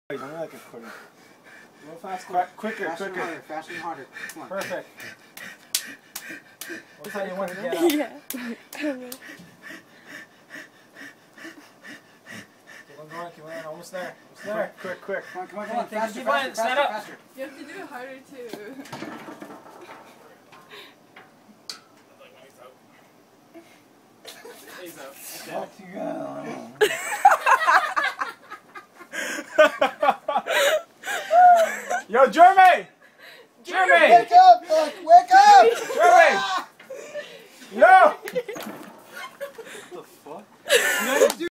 I'm like a quitter. A little faster. Quicker. Faster and harder. Faster and harder. Come on. Perfect. What time do you want to get up? Yeah. Keep on going, almost there. Quick. Come on. Come on, Faster, keep faster, going, stand faster, up. faster. You have to do it harder too. He's out. Off you go. Yo, Jeremy! Jeremy! Wake up, Buck! Wake up! Jeremy! Yo!